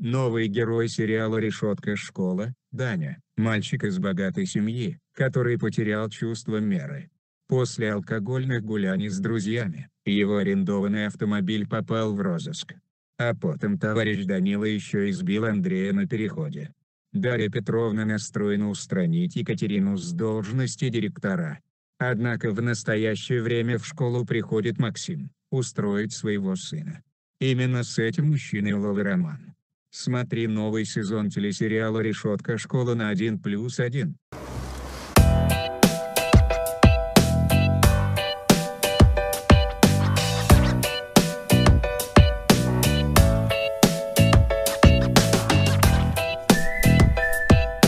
Новый герой сериала «Решетка школа» – Даня, мальчик из богатой семьи, который потерял чувство меры. После алкогольных гуляний с друзьями, его арендованный автомобиль попал в розыск. А потом товарищ Данила еще избил Андрея на переходе. Дарья Петровна настроена устранить Екатерину с должности директора. Однако в настоящее время в школу приходит Максим, устроить своего сына. Именно с этим мужчиной Лолы роман. Смотри новый сезон телесериала «Решетка школа» на 1+1.